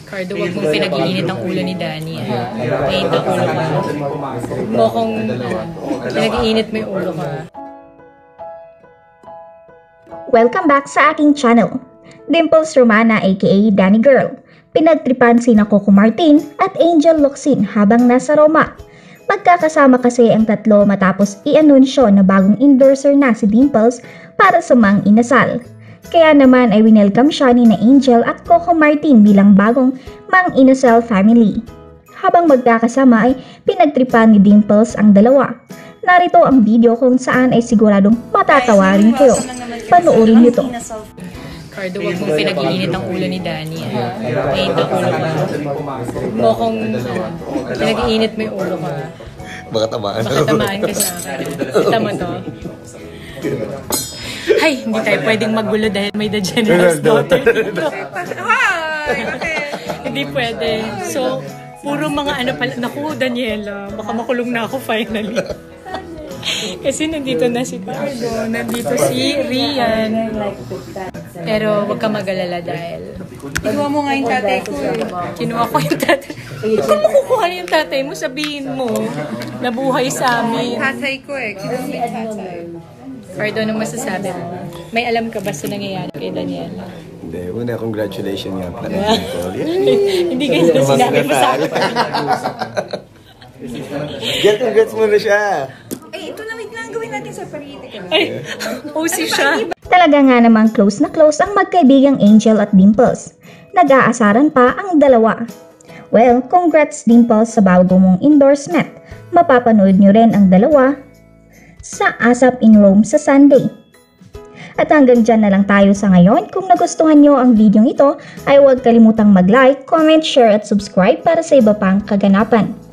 Cardo, wag mong pinag-iinit ang ulo ni Dani. Mainit ang ulo ka. Mo kung pinag-iinit mo yung ulo ka. Welcome back sa aking channel, Dimples Romana A.k.a Dani Girl. Pinagtripan sina Coco Martin at Angel Locsin habang nasa Roma. Magkakasama kasi ang tatlo matapos i-anunsyo na bagong endorser na si Dimples para sa Mang Inasal. Kaya naman ay winelcome siya ni na Angel at Coco Martin bilang bagong Mang Inasal family. Habang magkakasama ay pinagtripan ni Dimples ang dalawa. Narito ang video kung saan ay siguradong matatawarin kayo. Panoorin nyo to. Cardo, wag mong pinag-iinit ang ulo ni Dani. Mainit ang ulo ka. Mo kung pinag-iinit mo yung ulo ka. Baka tamaan. Baka tamaan ka sa akin. Kita mo to. Ay, hindi tayo pwedeng magulo dahil may the generous daughter dito. Hindi pwede. So, puro mga ano pala. Naku, Daniela, baka makulong na ako finally. Kasi nandito na si Cardo, nandito si Rian. Pero wag ka mag-alala dahil Kinuha mo nga yung tatay ko eh. kinuha ko yung tatay. Ba't ka makukuha yung tatay mo? Sabihin mo, nabuhay sa amin. Tatay ko eh. Kinuha mo yung tatay. Cardo, anong masasabi mo? May alam ka ba sa nangyayari kay Daniela? Hindi, una congratulations nga pala. Hindi ganyan sinabi mo sa akin. Congrats mo na siya. Eh, ito na, wait lang. Gawin natin sa political. Ay, OC siya. Talaga nga namang close na close ang magkaibigang Angel at Dimples. Nag-aasaran pa ang dalawa. Well, congrats Dimples sa bago mong endorsement. Mapapanood nyo rin ang dalawa sa ASAP in Rome sa Sunday. At hanggang dyan na lang tayo sa ngayon. Kung nagustuhan nyo ang video ito, ay huwag kalimutang mag-like, comment, share at subscribe para sa iba pang kaganapan.